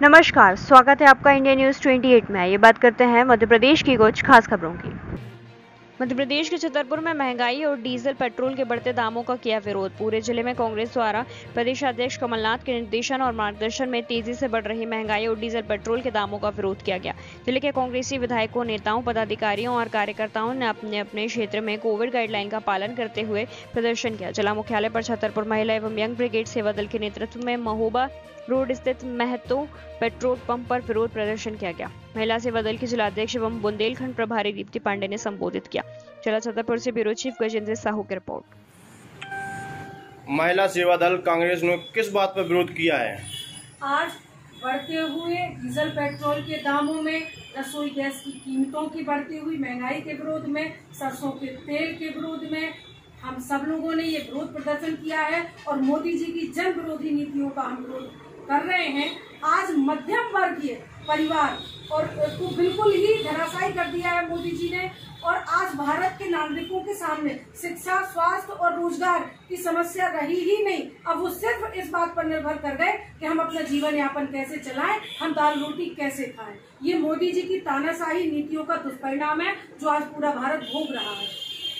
नमस्कार, स्वागत है आपका इंडिया न्यूज 28 में। ये बात करते हैं मध्य प्रदेश की कुछ खास खबरों की। मध्य प्रदेश के छतरपुर में महंगाई और डीजल पेट्रोल के बढ़ते दामों का किया विरोध। पूरे जिले में कांग्रेस द्वारा प्रदेशाध्यक्ष कमलनाथ के निर्देशन और मार्गदर्शन में तेजी से बढ़ रही महंगाई और डीजल पेट्रोल के दामों का विरोध किया गया। जिले के कांग्रेसी विधायकों, नेताओं, पदाधिकारियों और कार्यकर्ताओं ने अपने अपने क्षेत्र में कोविड गाइडलाइन का पालन करते हुए प्रदर्शन किया। जिला मुख्यालय पर छतरपुर महिला एवं यंग ब्रिगेड सेवा दल के नेतृत्व में महोबा रोड स्थित महतो पेट्रोल पंप पर विरोध प्रदर्शन किया गया। महिला सेवा दल की जिलाध्यक्ष एवं बुंदेलखंड प्रभारी दीप्ति पांडे ने संबोधित किया। जिला छतरपुर से ब्यूरो चीफ गजेंद्र साहू की रिपोर्ट। महिला सेवा दल कांग्रेस ने किस बात पर विरोध किया है? आज बढ़ते हुए डीजल पेट्रोल के दामों में, रसोई गैस की कीमतों की बढ़ती हुई महंगाई के विरोध में, सरसों के तेल के विरोध में हम सब लोगों ने ये विरोध प्रदर्शन किया है और मोदी जी की जन विरोधी नीतियों का हम विरोध कर रहे हैं। आज मध्यम वर्गीय परिवार और को बिल्कुल ही धराशायी कर दिया है मोदी जी ने। और आज भारत के नागरिकों के सामने शिक्षा, स्वास्थ्य और रोजगार की समस्या रही ही नहीं। अब वो सिर्फ इस बात पर निर्भर कर गए कि हम अपना जीवन यापन कैसे चलाएं, हम दाल रोटी कैसे खाएं। ये मोदी जी की तानाशाही नीतियों का दुष्परिणाम है जो आज पूरा भारत भोग रहा है।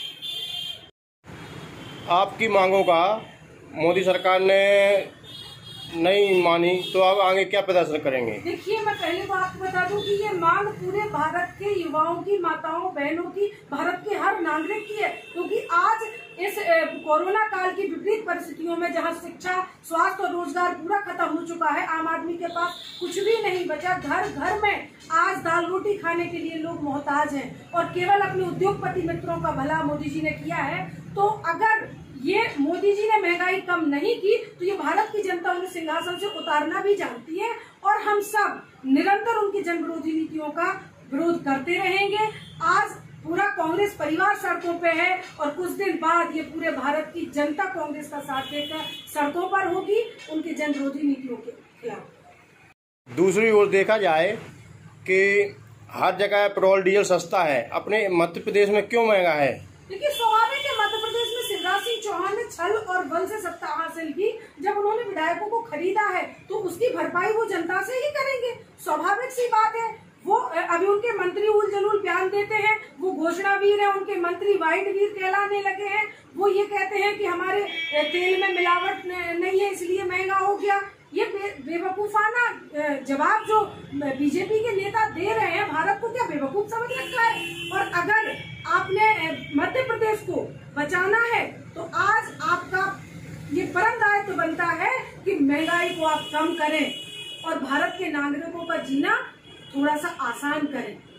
आपकी मांगों का मोदी सरकार ने नहीं मानी तो आप आगे क्या प्रदर्शन करेंगे? देखिए, मैं पहले बात बता दूं कि ये मांग पूरे भारत के युवाओं की, माताओं बहनों की, भारत के हर नागरिक की है। क्योंकि आज इस कोरोना काल की विपरीत परिस्थितियों में जहां शिक्षा, स्वास्थ्य और रोजगार पूरा खत्म हो चुका है, आम आदमी के पास कुछ भी नहीं बचा। घर घर में आज दाल रोटी खाने के लिए लोग मोहताज हैं और केवल अपने उद्योगपति मित्रों का भला मोदी जी ने किया है। तो अगर ये मोदी जी ने महंगाई कम नहीं की तो ये भारत की जनता उन्हें सिंहासन से उतारना भी जानती है और हम सब निरंतर उनकी जन विरोधी नीतियों का विरोध करते रहेंगे। आज पूरा कांग्रेस परिवार सड़कों पे है और कुछ दिन बाद ये पूरे भारत की जनता कांग्रेस का साथ देकर सड़कों पर होगी उनकी जन विरोधी नीतियों के खिलाफ। दूसरी ओर देखा जाए कि हर जगह पेट्रोल डीजल सस्ता है, अपने मध्य प्रदेश में क्यों महंगा है? देखिए, स्वाभाविक है, मध्य प्रदेश में शिवराज सिंह चौहान ने छल और बल से सत्ता हासिल की। जब उन्होंने विधायकों को खरीदा है तो उसकी भरपाई वो जनता से ही करेंगे, स्वाभाविक सी बात है। वो अभी उनके मंत्री उल जलूल बयान देते हैं, वो घोषणा वीर है, उनके मंत्री वाइट वीर कहलाने लगे हैं। वो ये कहते हैं कि हमारे तेल में मिलावट नहीं है इसलिए महंगा हो गया। ये बेवकूफाना जवाब जो बीजेपी के नेता दे रहे हैं, भारत को क्या बेवकूफ समझ रखा है? और अगर आपने मध्य प्रदेश को बचाना है तो आज आपका ये परम दायित्व बनता है कि महंगाई को आप कम करें और भारत के नागरिकों का जीना थोड़ा सा आसान करें।